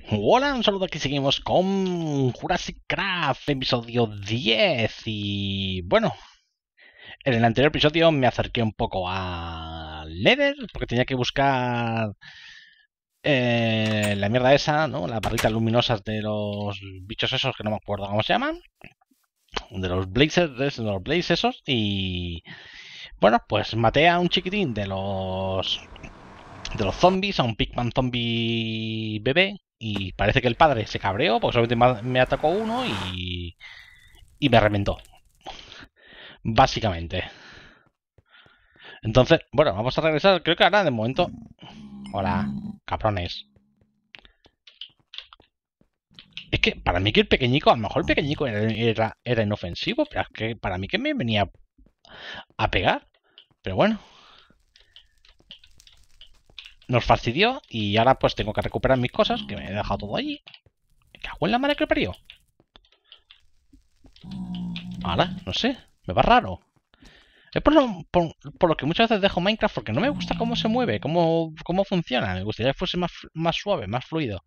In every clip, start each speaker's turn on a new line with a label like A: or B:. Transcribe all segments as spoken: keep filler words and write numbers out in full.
A: Hola, un saludo, aquí seguimos con Jurassic Craft, episodio diez. Y bueno, en el anterior episodio me acerqué un poco al Nether porque tenía que buscar eh, la mierda esa, ¿no? Las barritas luminosas de los bichos esos que no me acuerdo cómo se llaman, de los blazers, de los blazes esos. Y bueno, pues maté a un chiquitín de los de los zombies, a un Pigman zombie bebé. Y parece que el padre se cabreó porque solamente me atacó uno y, y me reventó. Básicamente. Entonces, bueno, vamos a regresar. Creo que ahora de momento. Hola, cabrones. Es que para mí que el pequeñico, a lo mejor el pequeñico era, era, era inofensivo, pero es que para mí que me venía a pegar. Pero bueno. Nos fastidió y ahora pues tengo que recuperar mis cosas, que me he dejado todo allí. Me cago en la madre que lo parió. Ahora, no sé, me va raro. Es por lo, por, por lo que muchas veces dejo Minecraft porque no me gusta cómo se mueve, cómo, cómo funciona. Me gustaría que fuese más, más suave, más fluido.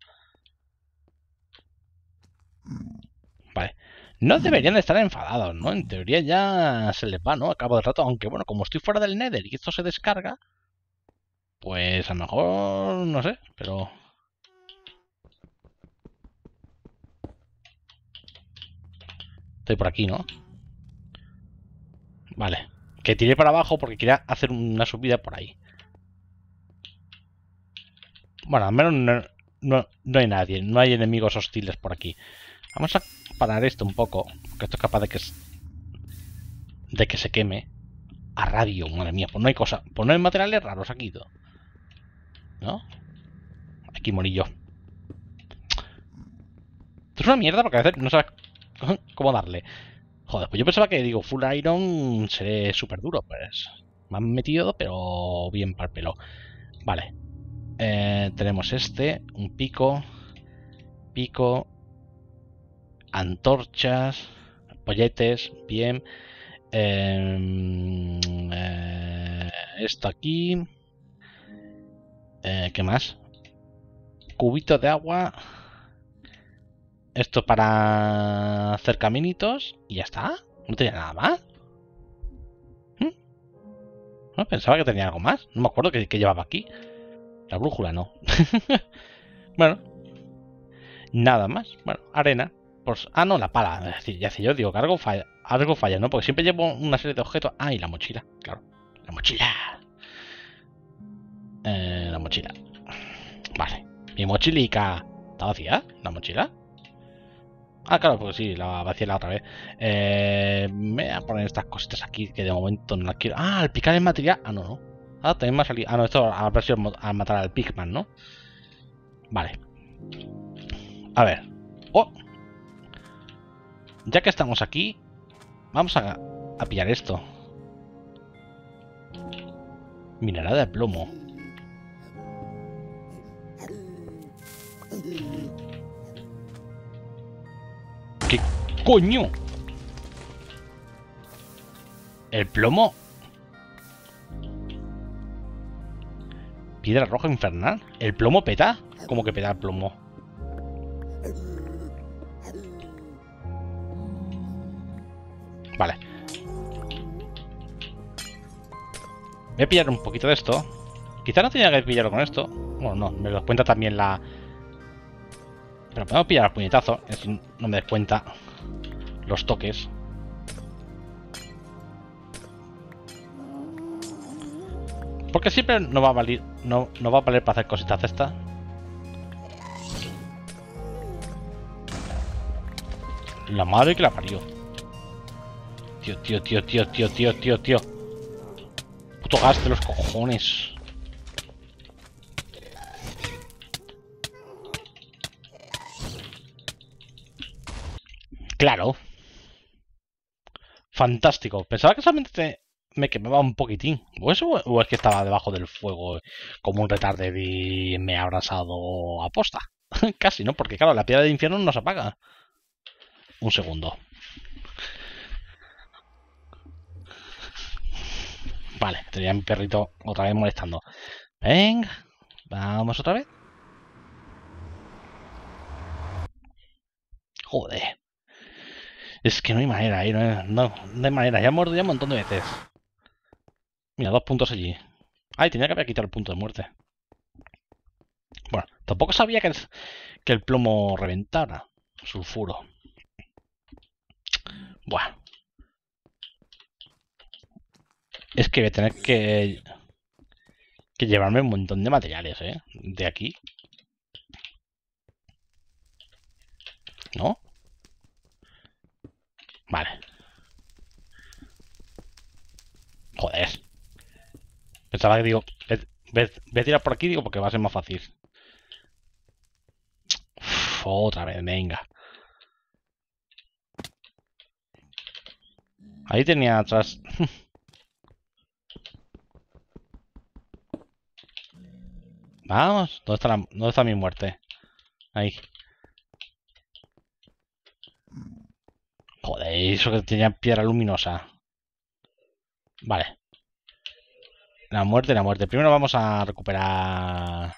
A: Vale. No deberían de estar enfadados, ¿no? En teoría ya se les va, ¿no? A cabo del rato. Aunque bueno, como estoy fuera del Nether y esto se descarga, pues a lo mejor no sé, pero... Estoy por aquí, ¿no? Vale. Que tiré para abajo porque quería hacer una subida por ahí. Bueno, al menos no, no, no hay nadie, no hay enemigos hostiles por aquí. Vamos a parar esto un poco, porque esto es capaz de que, de que se queme. A radio, madre mía, pues no hay cosa, pues no hay materiales raros aquí, ¿no? Aquí morí yo. Esto es una mierda porque a veces no sabes cómo darle. Joder, pues yo pensaba que, digo, full iron seré súper duro, pues me han metido, pero bien para el pelo. Vale. Eh, tenemos este, un pico, pico, antorchas, polletes, bien. Eh, eh, esto aquí. Eh, ¿Qué más? Cubito de agua. Esto para hacer caminitos. Y ya está. No tenía nada más. ¿Mm? No, pensaba que tenía algo más. No me acuerdo qué, qué llevaba aquí. La brújula no. Bueno. Nada más. Bueno, arena. Pues, ah, no, la pala. Es decir, ya sé yo, digo que algo falla, algo falla, ¿no? Porque siempre llevo una serie de objetos. Ah, y la mochila, claro. La mochila. Eh, la mochila. Vale. Mi mochilica. ¿Está vacía? ¿La mochila? Ah, claro, pues sí, la vacié la otra vez. Eh, me voy a poner estas cositas aquí que de momento no las quiero. Ah, al picar el material. Ah, no, no. Ah, también me ha salido. Ah, no, esto habrá sido al matar al Pigman, ¿no? Vale. A ver. Oh. Ya que estamos aquí, vamos a, a pillar esto. Minerada de plomo. ¿Qué coño? El plomo. Piedra roja infernal. ¿El plomo peta? ¿Cómo que peta el plomo? Vale. Voy a pillar un poquito de esto. Quizá no tenía que pillarlo con esto. Bueno, no, me lo cuenta también la... Pero podemos pillar al puñetazo. Así no me des cuenta los toques. Porque siempre no va a valer, no, no va a valer para hacer cositas de estas. La madre que la parió. Tío, tío, tío, tío, tío, tío, tío, tío. Puto gas de los cojones. Claro. Fantástico. Pensaba que solamente te... me quemaba un poquitín. ¿O eso o es que estaba debajo del fuego como un retarde y me ha abrasado a posta? Casi, ¿no? Porque claro, la piedra del infierno no se apaga. Un segundo. Vale, tenía mi perrito otra vez molestando. Venga, vamos otra vez. Joder. Es que no hay manera, ¿eh? No, no, no hay manera. Ya he muerto ya un montón de veces. Mira, dos puntos allí. Ay, tenía que haber quitado el punto de muerte. Bueno, tampoco sabía que el, que el plomo reventara. Sulfuro. Buah. Es que voy a tener que... que llevarme un montón de materiales, ¿eh? De aquí. ¿No? Vale. Joder. Pensaba que digo... Voy a tirar por aquí, digo, porque va a ser más fácil. Uf, otra vez, venga. Ahí tenía atrás... Vamos. ¿Dónde está, la... ¿Dónde está mi muerte? Ahí. Joder, eso que tenía piedra luminosa. Vale. La muerte, la muerte. Primero vamos a recuperar...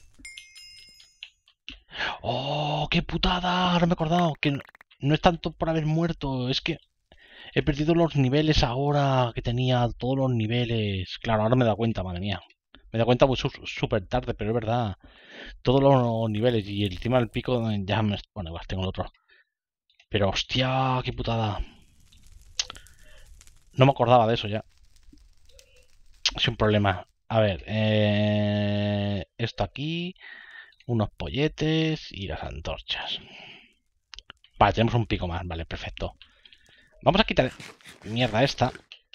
A: ¡Oh, qué putada! Ahora me he acordado que no, no es tanto por haber muerto. Es que he perdido los niveles ahora que tenía. Todos los niveles. Claro, ahora me he dado cuenta, madre mía. Me he dado cuenta súper tarde, pero es verdad. Todos los niveles y encima del pico ya me... Bueno, igual tengo el otro. Pero hostia, qué putada. No me acordaba de eso ya. Sin problema. A ver, eh, esto aquí, unos polletes y las antorchas. Vale, tenemos un pico más, vale, perfecto. Vamos a quitar mierda esta.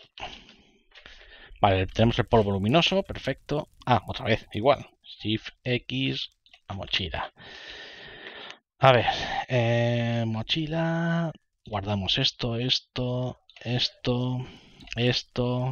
A: Vale, tenemos el polvo luminoso, perfecto. Ah, otra vez, igual. Shift X a mochila. A ver, eh, mochila. Guardamos esto, esto, esto, esto.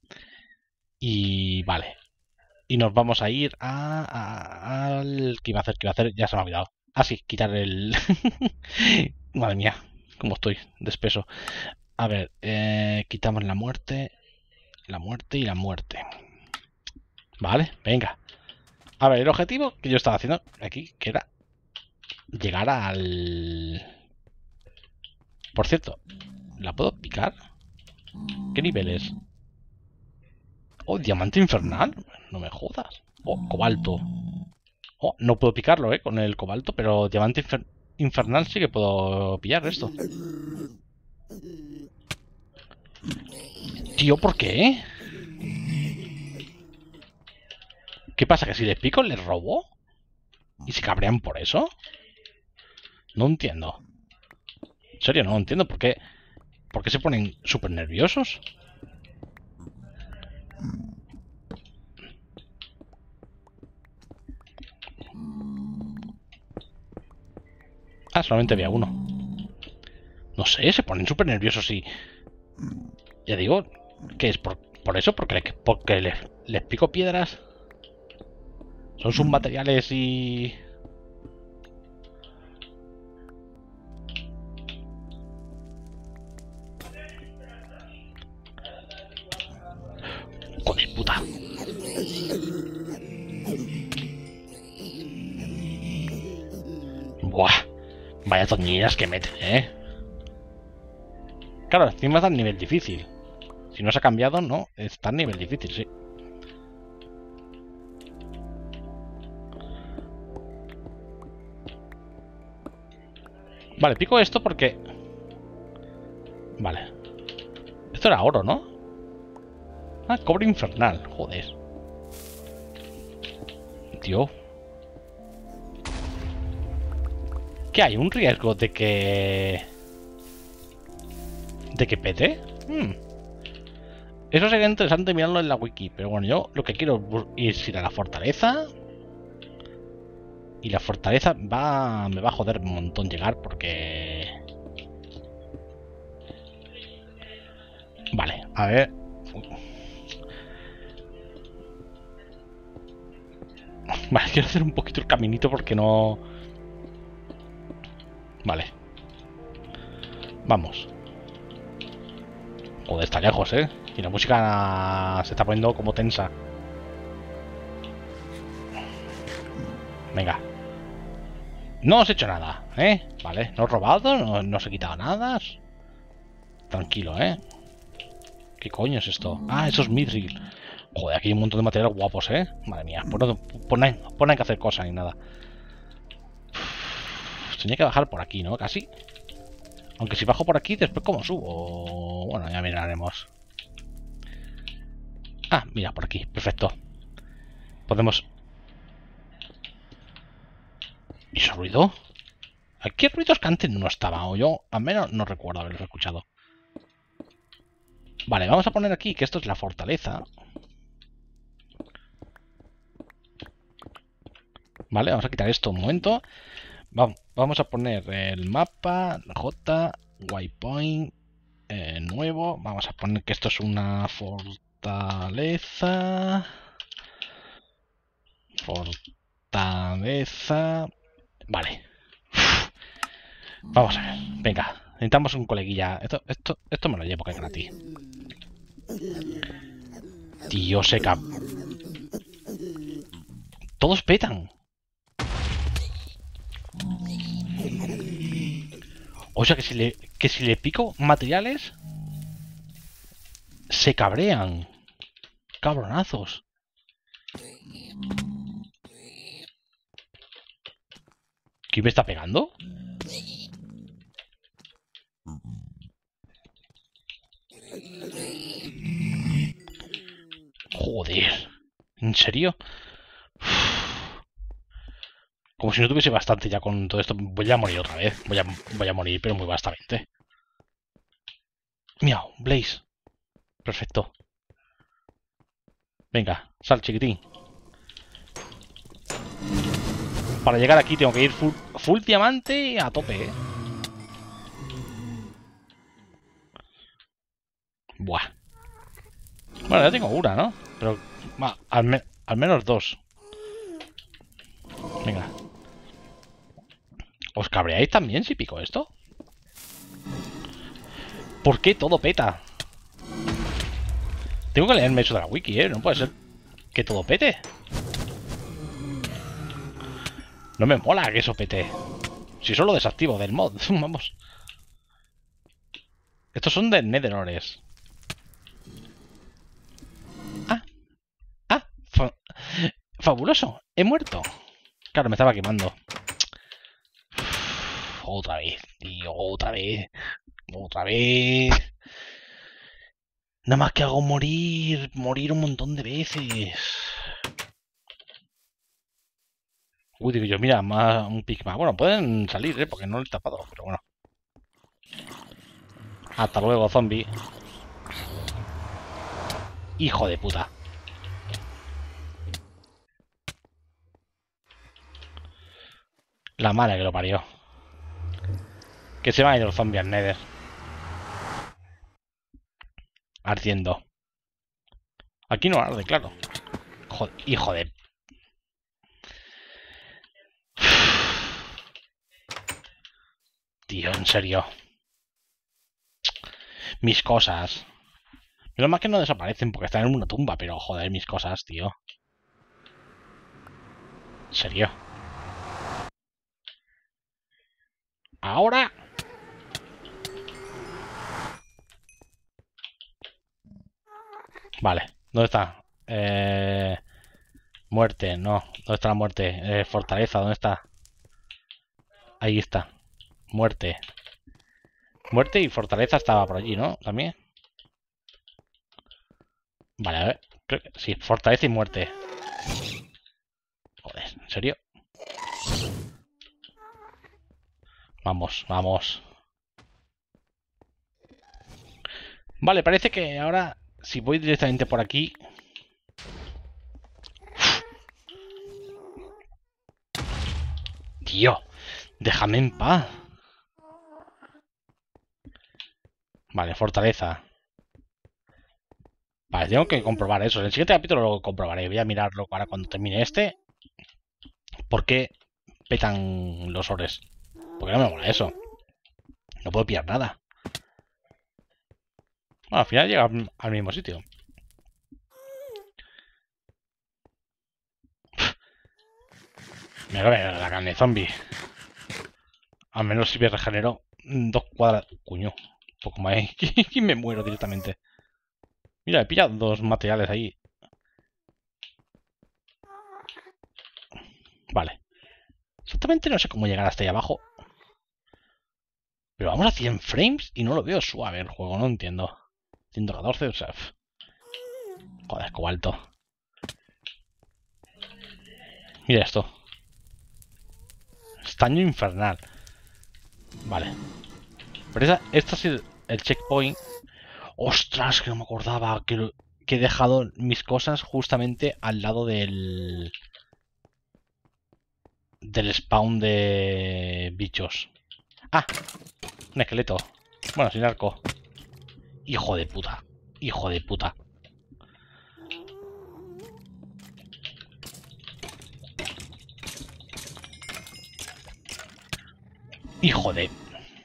A: Y vale. Y nos vamos a ir a, a, al... ¿Qué iba a hacer? ¿Qué iba a hacer? Ya se me ha olvidado. Ah, sí, quitar el... Madre mía, cómo estoy de espeso. A ver, eh, quitamos la muerte, la muerte y la muerte. Vale, venga. A ver, el objetivo que yo estaba haciendo aquí, que era llegar al... Por cierto, ¿la puedo picar? ¿Qué nivel es? Oh, diamante infernal. No me jodas. Oh, cobalto. Oh, no puedo picarlo, eh, con el cobalto, pero diamante infer infernal sí que puedo pillar esto. Tío, ¿por qué? ¿Qué pasa? ¿Que si les pico les robo? ¿Y se cabrean por eso? No entiendo. En serio, no entiendo por qué. ¿Por qué se ponen súper nerviosos? Ah, solamente había uno. No sé, se ponen súper nerviosos y... Ya digo, ¿qué es? ¿Por, por eso? ¿Porque, le, porque les, les pico piedras? ¿Son sus materiales y...? Joder, puta. Buah. Vaya tonillas que mete, ¿eh? Claro, encima está en nivel difícil. Si no se ha cambiado, no. Está en nivel difícil, sí. Vale, pico esto porque... Vale. Esto era oro, ¿no? Ah, cobre infernal. Joder. Tío. ¿Qué hay? ¿Un riesgo de que... de que pete? Hmm. Eso sería interesante mirarlo en la wiki. Pero bueno, yo lo que quiero es ir a la fortaleza. Y la fortaleza va... me va a joder un montón llegar porque... Vale, a ver... Vale, quiero hacer un poquito el caminito porque no... Vale. Vamos. Joder, está lejos, ¿eh? Y la música se está poniendo como tensa. Venga. No os he hecho nada, ¿eh? Vale, no he robado, no, no os he quitado nada. Tranquilo, ¿eh? ¿Qué coño es esto? Ah, eso es Mithril. Joder, aquí hay un montón de materiales guapos, ¿eh? Madre mía, pues no, pues no hay, pues no hay que hacer cosas ni nada. Uf, tenía que bajar por aquí, ¿no? Casi. Aunque si bajo por aquí, después ¿cómo subo? Bueno, ya miraremos. Ah, mira, por aquí, perfecto. Podemos... ¿Y ese ruido? Aquí ruidos que antes no estaban, o yo al menos no recuerdo haberlos escuchado. Vale, vamos a poner aquí que esto es la fortaleza. Vale, vamos a quitar esto un momento. Vamos a poner el mapa, la J, waypoint, eh, nuevo. Vamos a poner que esto es una fortaleza. Fortaleza. Vale. Uf. Vamos a ver. Venga, necesitamos un coleguilla. Esto, esto, esto me lo llevo que es gratis. Tío, seca. Todos petan. O sea que si le, que si le pico materiales, se cabrean. Cabronazos. ¿Quién me está pegando? Joder. ¿En serio? Como si no tuviese bastante ya con todo esto. Voy a morir otra vez. Voy a, voy a morir, pero muy bastante. Miau, Blaze. Perfecto. Venga, sal, chiquitín. Para llegar aquí tengo que ir full, full diamante a tope, ¿eh? Buah. Bueno, ya tengo una, ¿no? Pero va, al, me, al menos dos. Venga. ¿Os cabreáis también si pico esto? ¿Por qué todo peta? Tengo que leerme eso de la wiki, ¿eh? No puede ser que todo pete. No me mola que eso pete. Si solo desactivo del mod, vamos. Estos son de Netherores. Ah, ah, fa fabuloso. He muerto. Claro, me estaba quemando. Uf, otra vez, tío, otra vez. Otra vez. Nada más que hago morir, morir un montón de veces. Uy, digo yo, mira, más un pick más. Bueno, pueden salir, ¿eh? Porque no lo he tapado, pero bueno. Hasta luego, zombie. Hijo de puta. La madre que lo parió. Que se va a ir el zombie al Nether. Ardiendo. Aquí no arde, claro. Joder, hijo de... Tío, en serio. Mis cosas. Menos mal que no desaparecen porque están en una tumba, pero joder, mis cosas, tío. En serio. Ahora. Vale, ¿dónde está? Eh... Muerte, no. ¿Dónde está la muerte? Eh, fortaleza, ¿dónde está? Ahí está. Muerte. Muerte y fortaleza estaba por allí, ¿no? También. Vale, a ver. Creo que sí, fortaleza y muerte. Joder, ¿en serio? Vamos, vamos. Vale, parece que ahora, si voy directamente por aquí... Tío, déjame en paz. Vale, fortaleza. Vale, tengo que comprobar eso. En el siguiente capítulo lo comprobaré. Voy a mirarlo para cuando termine este. ¿Por qué petan los ores? Porque no me mola eso. No puedo pillar nada. Bueno, al final llega al mismo sitio. Me voy a ver la carne zombie. Al menos si me regenero dos cuadras. Cuño, un poco más. Y me muero directamente. Mira, he pillado dos materiales ahí. Vale. Exactamente no sé cómo llegar hasta ahí abajo. Pero vamos a cien frames y no lo veo suave el juego, no entiendo. ciento catorce, o sea... Joder, cobalto. Mira esto. Estaño infernal. Vale. Pero esa, este ha sido el checkpoint. ¡Ostras! Que no me acordaba que, lo, que he dejado mis cosas justamente al lado del... Del spawn de bichos. ¡Ah! Un esqueleto. Bueno, sin arco. Hijo de puta. Hijo de puta. Hijo de...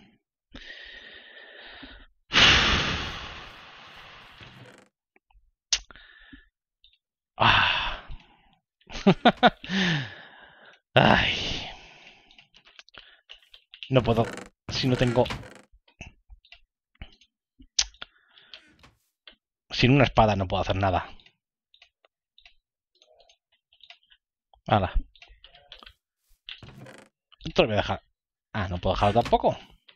A: Ah. Ay. No puedo. Si no tengo... Sin una espada no puedo hacer nada. Hala. Esto lo voy a dejar. Ah, no puedo dejarlo tampoco.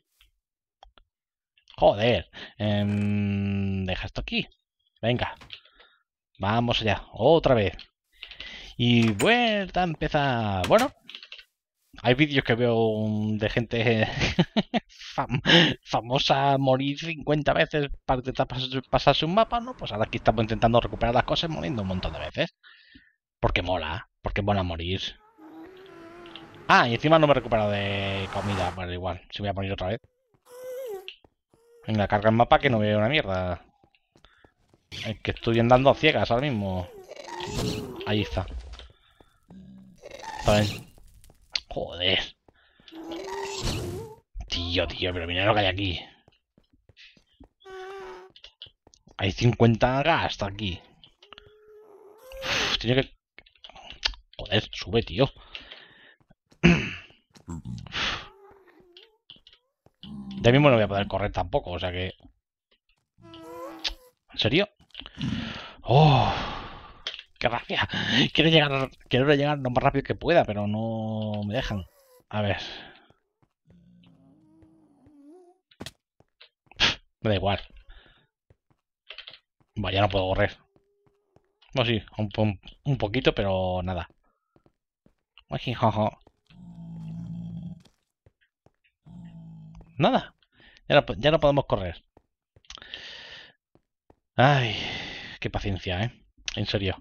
A: Joder. Eh, deja esto aquí. Venga. Vamos allá. Otra vez. Y vuelta a empezar. Bueno. Hay vídeos que veo de gente fam famosa morir cincuenta veces para intentar pasarse un mapa, ¿no? Pues ahora aquí estamos intentando recuperar las cosas muriendo un montón de veces. Porque mola. Porque mola morir. Ah, y encima no me he recuperado de comida. Bueno, igual. Si voy a morir otra vez. Venga, carga el mapa que no veo una mierda. Es que estoy andando a ciegas ahora mismo. Ahí está. Está bien. Joder. Tío, tío, pero mira lo que hay aquí. Hay cincuenta gas aquí. Uf, tiene que... Joder, sube, tío. De mismo no voy a poder correr tampoco, o sea que... ¿En serio? ¡Oh! ¡Qué rabia! Quiero llegar, quiero llegar lo más rápido que pueda, pero no me dejan. A ver. Me da igual. Vaya, no puedo correr. Bueno, sí, un, un, un poquito, pero nada. Nada. Ya no, ya no podemos correr. Ay, qué paciencia, ¿eh? En serio.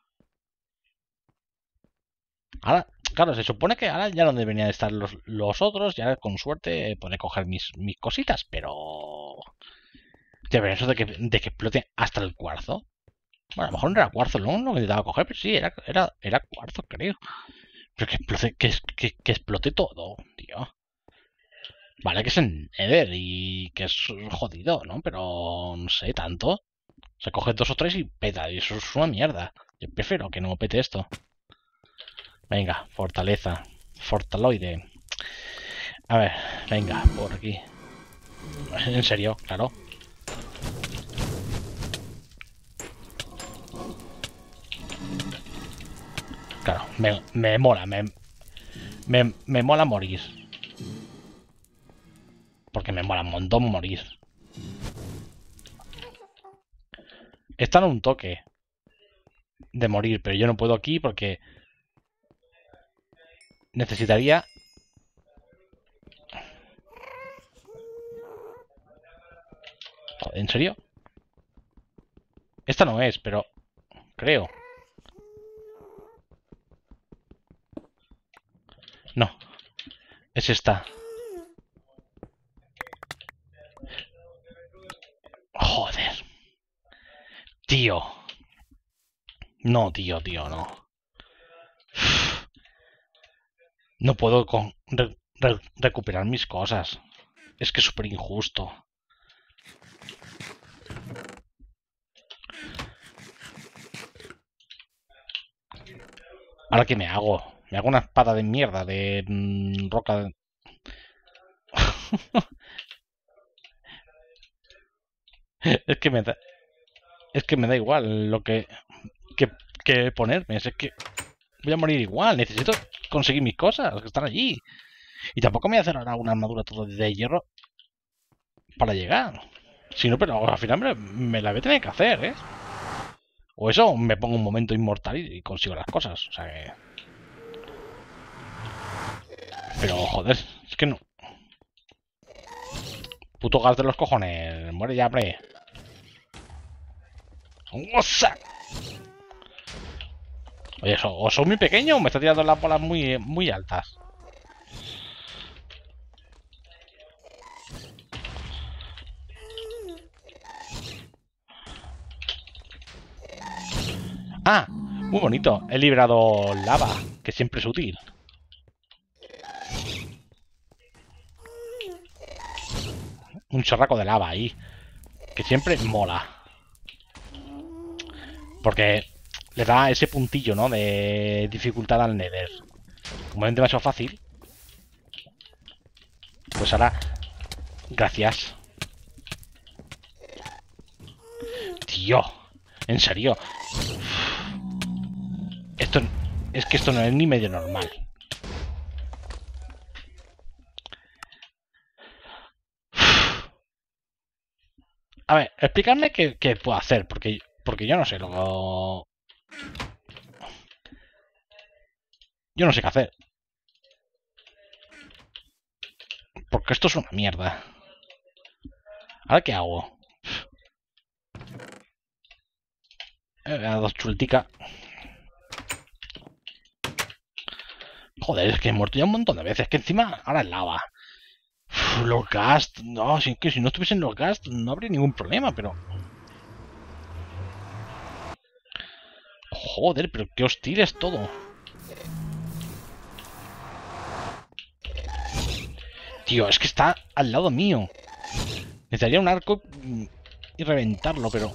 A: Ahora, claro, se supone que ahora ya no deberían estar los, los otros. Ya con suerte podré coger mis, mis cositas, pero... ¿De ver eso de que, de que explote hasta el cuarzo? Bueno, a lo mejor no era cuarzo, no lo intentaba coger, pero sí, era, era, era cuarzo, creo. Pero que explote, que, que, que explote todo, tío. Vale que es en Nether y que es jodido, ¿no? Pero no sé, tanto. Se coge dos o tres y peta, y eso es una mierda. Yo prefiero que no pete esto. Venga, fortaleza. Fortaloide. A ver, venga, por aquí. En serio, claro. Claro, me, me mola, me, me, me mola morir. Porque me mola un montón morir. Están a un toque de morir, pero yo no puedo aquí porque necesitaría... ¿En serio? Esta no es, pero creo. No, es esta. Joder. Tío. No, tío, tío, no. No puedo con, re, re, recuperar mis cosas. Es que es súper injusto. ¿Ahora qué me hago? Me hago una espada de mierda de mmm, roca. De... Es que me da, es que me da igual lo que, que, que ponerme. Es que voy a morir igual. Necesito conseguir mis cosas que están allí. Y tampoco me voy a hacer ahora una armadura todo de hierro para llegar. Si no, pero al final me, me la voy a tener que hacer, ¿eh? O eso, me pongo un momento inmortal y, y consigo las cosas. O sea que... Pero, joder, es que no. Puto gas de los cojones. Muere ya, hombre. ¡Osa! Oye, ¿so, ¿o soy muy pequeño o me está tirando las bolas muy, muy altas? Ah, muy bonito. He librado lava, que siempre es útil. Un chorraco de lava ahí, que siempre mola. Porque le da ese puntillo, ¿no? De dificultad al Nether. Como es demasiado fácil. Pues ahora... Gracias. Tío. En serio. Esto... Es que esto no es ni medio normal. A ver, explícame qué, qué puedo hacer. Porque, porque yo no sé lo... Yo no sé qué hacer. Porque esto es una mierda. ¿Ahora qué hago? Eh, a dos chultica. Joder, es que he muerto ya un montón de veces. Que encima ahora es lava. Uf, los ghast. No, si, que si no estuviesen los ghast no habría ningún problema, pero... Joder, pero qué hostil es todo. Tío, es que está al lado mío. Necesitaría un arco y reventarlo, pero...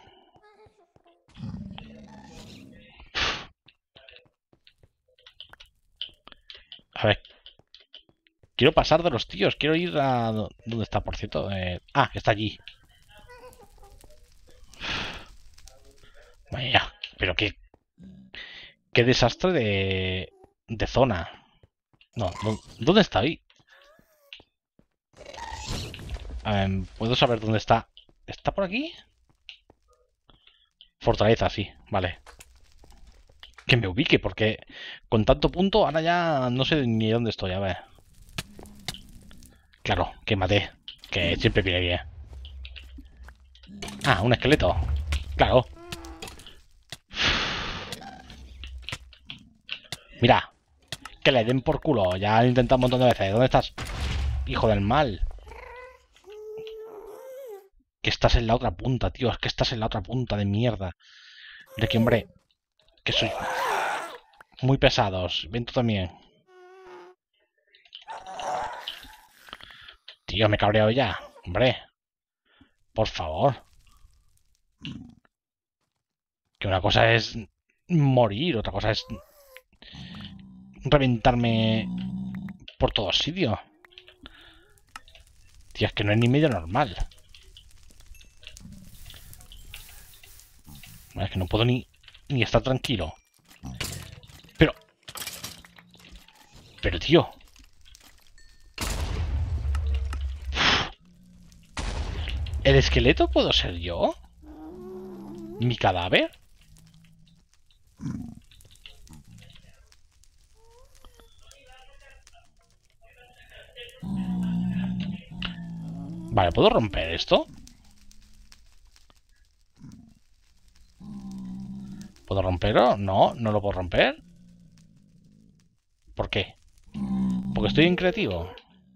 A: A ver. Quiero pasar de los tíos. Quiero ir a... ¿Dónde está, por cierto? Eh... Ah, está allí. Vaya, pero qué... Qué desastre de... De zona. No, no ¿dónde está ahí? Um, ¿Puedo saber dónde está? ¿Está por aquí? Fortaleza, sí, vale. Que me ubique, porque con tanto punto ahora ya no sé ni dónde estoy, a ver. Claro, que maté. Que siempre viene bien. Ah, un esqueleto. Claro. Mira. Que le den por culo. Ya lo he intentado un montón de veces. ¿Dónde estás? Hijo del mal. Que estás en la otra punta, tío. Es que estás en la otra punta de mierda. De que, hombre... Que soy... Muy pesados. Ven tú también. Tío, me cabreo ya. Hombre. Por favor. Que una cosa es morir, otra cosa es reventarme por todos sitios. Tío, es que no es ni medio normal. Es que no puedo ni, ni estar tranquilo. Pero... Pero, tío... ¿El esqueleto puedo ser yo? ¿Mi cadáver? Vale, ¿puedo romper esto? ¿Puedo romperlo? No, no lo puedo romper. ¿Por qué? Porque estoy en creativo.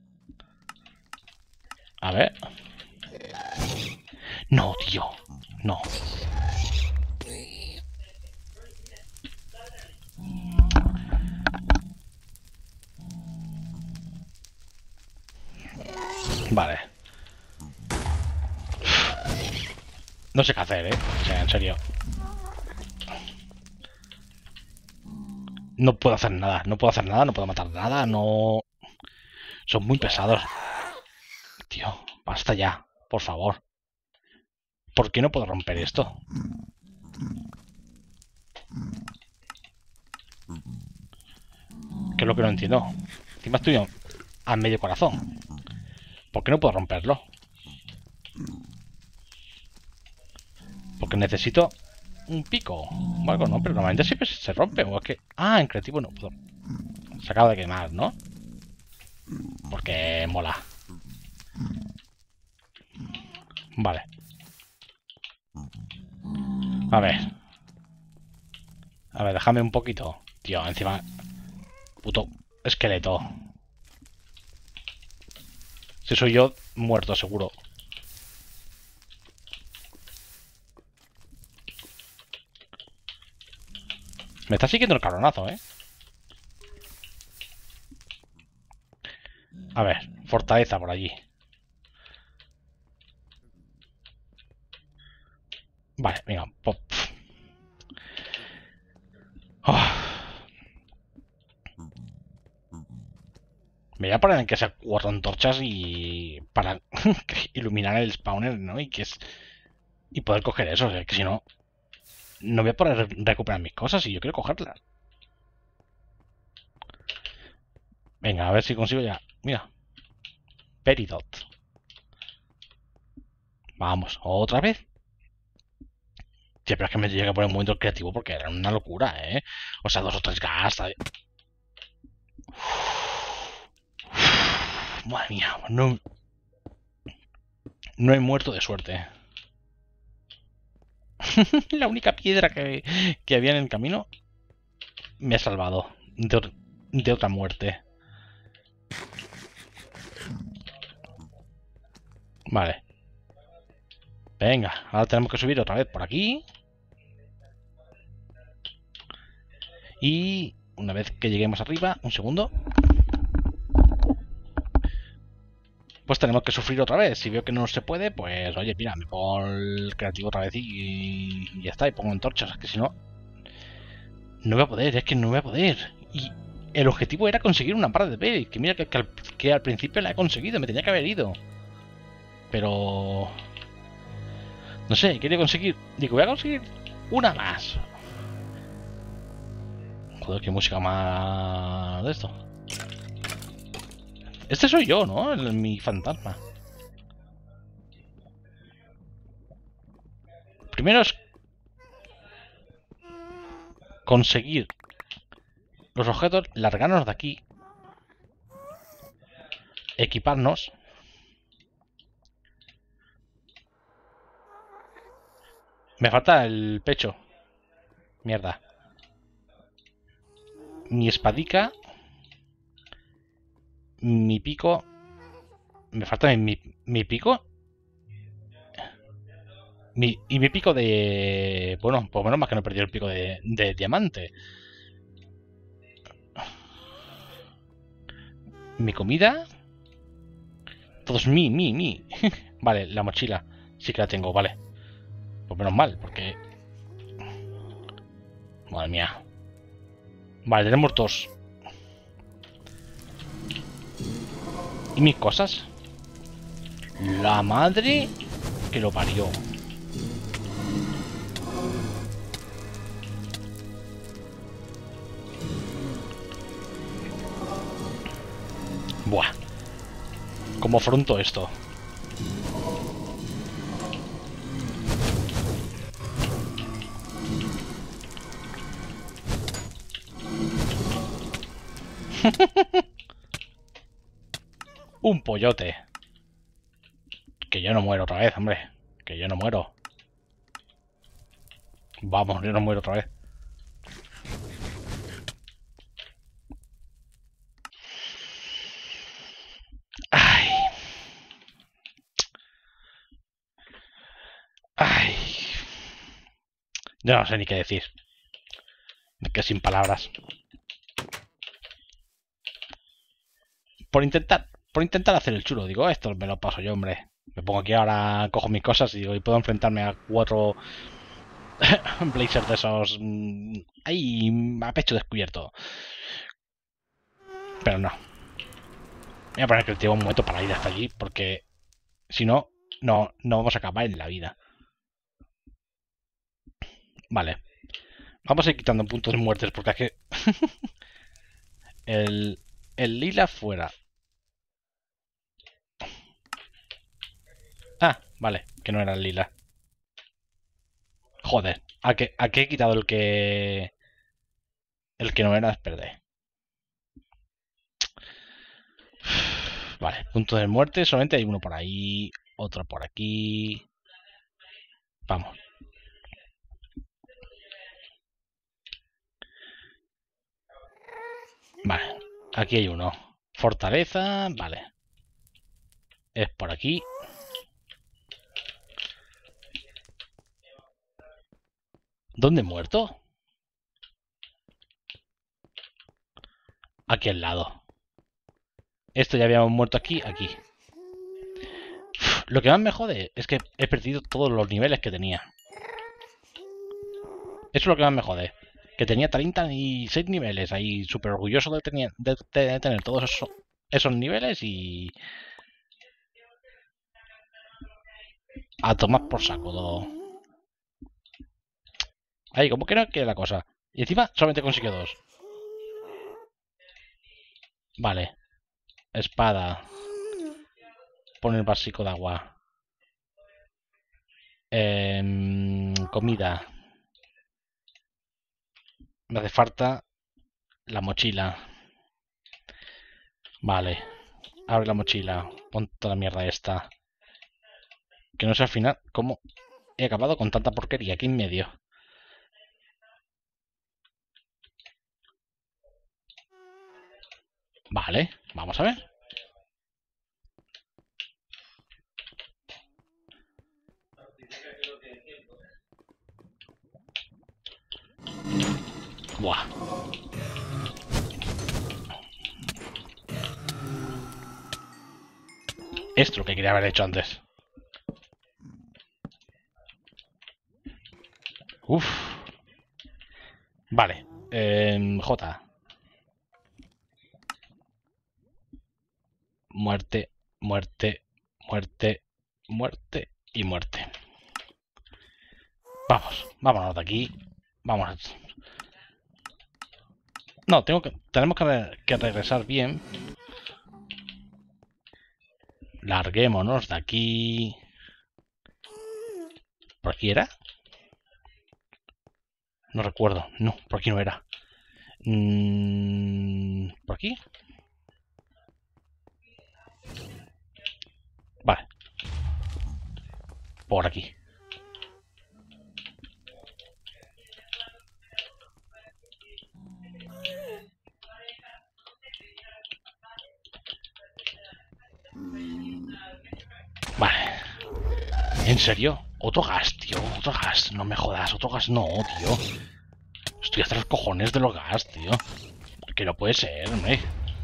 A: A ver. No, tío. No. Vale. No sé qué hacer, ¿eh? O sea, en serio. No puedo hacer nada. No puedo hacer nada. No puedo matar nada. No... Son muy pesados. tío. Basta ya, por favor. ¿Por qué no puedo romper esto? Que es lo que no entiendo. Encima estoy a medio corazón. ¿Por qué no puedo romperlo? Porque necesito un pico o algo, ¿no? Pero normalmente siempre se rompe. O es que... Ah, en creativo no puedo. Se acaba de quemar, ¿no? Porque mola. Vale. A ver. A ver, déjame un poquito. Tío, encima... Puto esqueleto. Si soy yo, muerto seguro. Me está siguiendo el cabronazo, ¿eh? A ver, fortaleza por allí. Vale, venga. Pop. Oh. Me voy a poner en que sea cuatro antorchas y... para iluminar el spawner, ¿no? Y que es... Y poder coger eso, o sea, que si no... No voy a poder recuperar mis cosas y yo quiero cogerlas. Venga, a ver si consigo ya. Mira. Peridot. Vamos, otra vez. Sí, pero es que me llega a poner un momento creativo porque era una locura, ¿eh? O sea, dos o tres gas. Madre mía, no... No he muerto de suerte. La única piedra que, que había en el camino me ha salvado de, de otra muerte. Vale. Venga, ahora tenemos que subir otra vez por aquí. Y una vez que lleguemos arriba, un segundo, pues tenemos que sufrir otra vez. Si veo que no se puede, pues oye, mira, me pongo el creativo otra vez y, y ya está, y pongo antorchas, que si no, no voy a poder, es que no voy a poder. Y el objetivo era conseguir una barra de B, que mira que, que, al, que al principio la he conseguido, me tenía que haber ido. Pero... No sé, quería conseguir... Digo, voy a conseguir una más. Joder, qué música más de esto. Este soy yo, ¿no? El, mi fantasma. Primero es conseguir los objetos, largarnos de aquí, equiparnos. Me falta el pecho. Mierda. Mi espadica. Mi pico. Me falta mi, mi pico. Mi, y mi pico de... Bueno, por lo menos más que no he perdido el pico de, de diamante. Mi comida. Todos mi, mi, mi. Vale, la mochila. Sí que la tengo, vale. Pues menos mal, porque... Madre mía. Vale, tenemos dos. ¿Y mis cosas? La madre que lo parió. Buah. ¿Cómo afronto esto? Un pollote. Que yo no muero otra vez, hombre. Que yo no muero. Vamos, yo no muero otra vez. Ay. Ay. Yo no sé ni qué decir. Me quedo sin palabras. Por intentar, por intentar hacer el chulo. Digo, esto me lo paso yo, hombre. Me pongo aquí ahora, cojo mis cosas y digo, y puedo enfrentarme a cuatro blazers de esos ahí a pecho descubierto. Pero no. Voy a poner creativo un momento para ir hasta allí porque Si no, no, no vamos a acabar en la vida. Vale. Vamos a ir quitando puntos de muertes porque es que... el, el lila fuera. Ah, vale, que no era el lila. Joder, ¿a qué, a qué he quitado el que... el que no era? Es perder. Vale, puntos de muerte. Solamente hay uno por ahí, otro por aquí. Vamos. Vale, aquí hay uno. Fortaleza, vale. Es por aquí. ¿Dónde he muerto? Aquí al lado. Esto ya habíamos muerto aquí, aquí. Lo que más me jode es que he perdido todos los niveles que tenía. Eso es lo que más me jode. Que tenía treinta y seis niveles ahí, súper orgulloso de, tener, de, de tener todos esos, esos niveles y... a tomar por saco todo. Ahí, como que no quiere la cosa. Y encima solamente consigue dos. Vale. Espada. Poner básico de agua. Eh, comida. Me hace falta la mochila. Vale. Abre la mochila. Pon toda la mierda esta. Que no sé al final cómo he acabado con tanta porquería aquí en medio. Vale. Vamos a ver. Buah. Esto es lo que quería haber hecho antes. Uf. Vale. Eh, J. Muerte, muerte, muerte, muerte y muerte. Vamos, vámonos de aquí. Vámonos. No, tengo que, tenemos que, ver, que regresar bien. Larguémonos de aquí. ¿Por aquí era? No recuerdo. No, por aquí no era. Mm, ¿Por aquí? Vale. Por aquí. Vale. ¿En serio? Otro gas, tío. Otro gas. No me jodas. Otro gas no, tío. Estoy hasta los cojones de los gas, tío. Que no puede ser, hombre.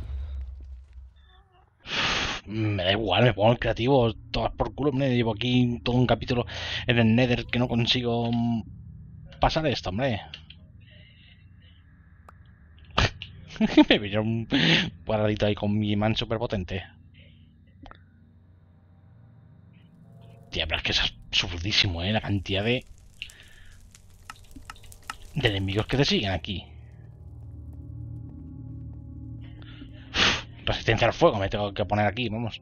A: Me da igual, me pongo el creativo. Todas por culo, me llevo aquí todo un capítulo en el Nether que no consigo pasar esto, hombre. Me viene un cuadradito ahí con mi imán super potente. Tía, pero es que es absurdísimo, ¿eh? La cantidad de... de enemigos que te siguen aquí. Resistencia al fuego me tengo que poner aquí, vamos.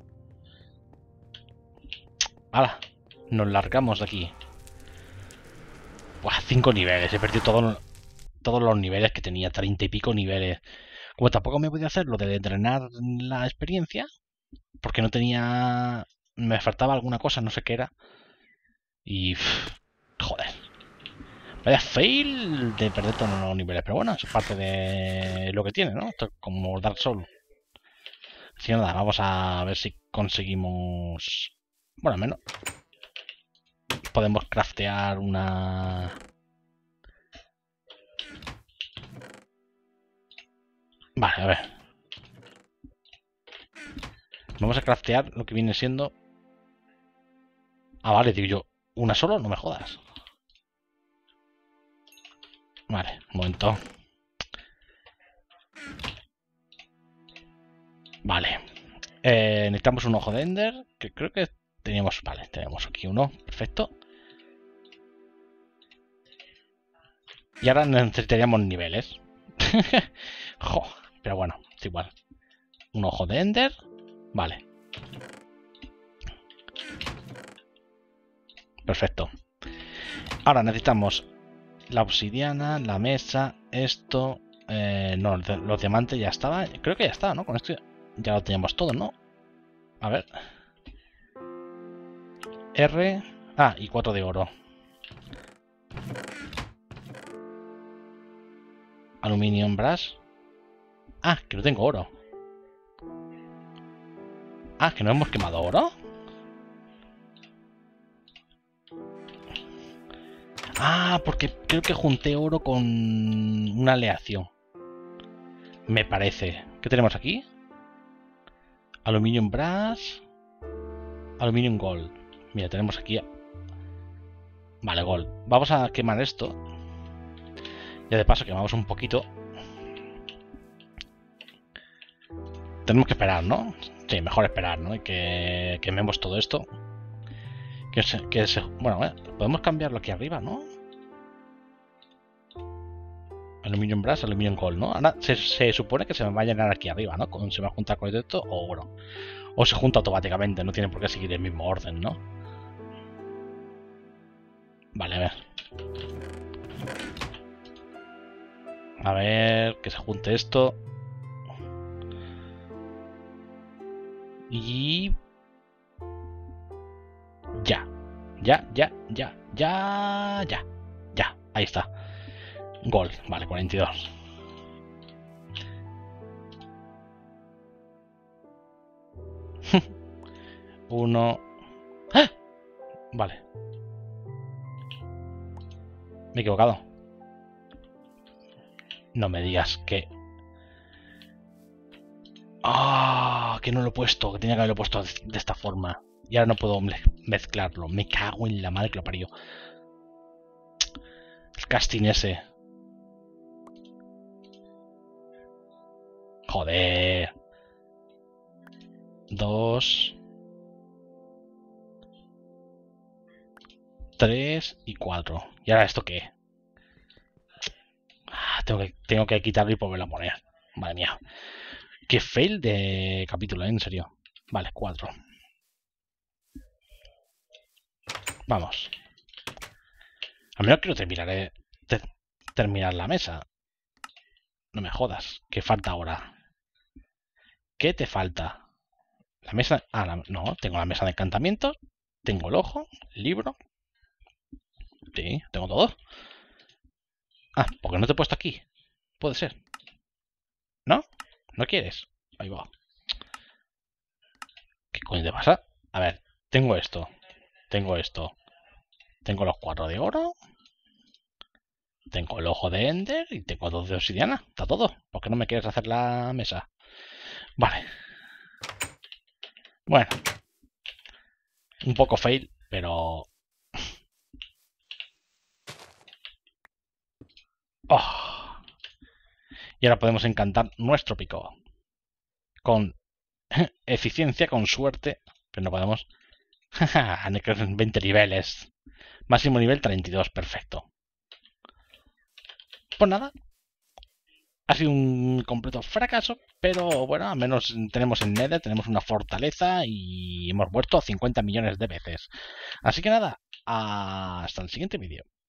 A: ¡Hala! Nos largamos de aquí. Buah, cinco niveles. He perdido todo, todos los niveles que tenía. Treinta y pico niveles. Como tampoco me podía hacer lo de drenar la experiencia, porque no tenía... me faltaba alguna cosa, no sé qué era. Y... Pff, joder. Vaya fail de perder todos los niveles. Pero bueno, es parte de lo que tiene, ¿no? Esto es como Dark Souls. Así nada, vamos a ver si conseguimos... bueno, al menos... podemos craftear una... vale, a ver. Vamos a craftear lo que viene siendo... ah, vale, digo yo. ¿Una solo? No me jodas. Vale, un momento. Vale. Eh, necesitamos un ojo de Ender, que creo que Tenemos, vale, tenemos aquí uno, perfecto. Y ahora necesitaríamos niveles. Jo, pero bueno, es igual. Un ojo de Ender. Vale. Perfecto. Ahora necesitamos la obsidiana, la mesa, esto... Eh, no, los diamantes ya estaba. Creo que ya está, ¿no? Con esto ya lo teníamos todo, ¿no? A ver. R. Ah, y cuatro de oro. Aluminium brass. Ah, que no tengo oro. Ah, que no hemos quemado oro. Ah, porque creo que junté oro con una aleación. Me parece. ¿Qué tenemos aquí? Aluminium brass. Aluminium gold. Mira, tenemos aquí... Vale, gold. Vamos a quemar esto. Ya de paso quemamos un poquito. Tenemos que esperar, ¿no? Sí, mejor esperar, ¿no? Y que quememos todo esto. Que se, que se, bueno, eh, podemos cambiarlo aquí arriba, ¿no? Aluminium brass, aluminium gold, ¿no? Ahora se, se supone que se me va a llenar aquí arriba, ¿no? Con, se va a juntar con esto o oro. O se junta automáticamente, no tiene por qué seguir el mismo orden, ¿no? Vale, a ver. A ver, que se junte esto. Y... Ya. Ya, ya, ya, ya, ya. Ya, ahí está. Gold, vale, cuarenta y dos. Uno. ¡Ah! Vale. Me he equivocado. No me digas que... ¡Ah! Que no lo he puesto, que tenía que haberlo puesto de esta forma. Y ahora no puedo mezclarlo. Me cago en la madre que lo parió. El casting ese. Joder. Dos. Tres y cuatro. ¿Y ahora esto qué? Ah, tengo que, tengo que quitarlo y volverlo a poner. Madre mía. Qué fail de capítulo, ¿eh? En serio. Vale, cuatro. Vamos. Al menos quiero terminar, eh, ter terminar la mesa. No me jodas. ¿Qué falta ahora? ¿Qué te falta? La mesa... Ah, la... no. Tengo la mesa de encantamientos. Tengo el ojo. El libro. Sí, tengo todo. Ah, ¿por qué no te he puesto aquí? Puede ser. ¿No? ¿No quieres? Ahí va. ¿Qué coño te pasa? A ver, tengo esto. Tengo esto. Tengo los cuatro de oro. Tengo el ojo de Ender y tengo dos de obsidiana. Está todo. ¿Por qué no me quieres hacer la mesa? Vale. Bueno. Un poco fail, pero... Oh. Y ahora podemos encantar nuestro pico. Con eficiencia, con suerte. Pero no podemos... veinte niveles. Máximo nivel treinta y dos. Perfecto. Pues nada. Ha sido un completo fracaso, pero bueno, al menos tenemos el Nether, tenemos una fortaleza y hemos muerto cincuenta millones de veces. Así que nada, hasta el siguiente vídeo.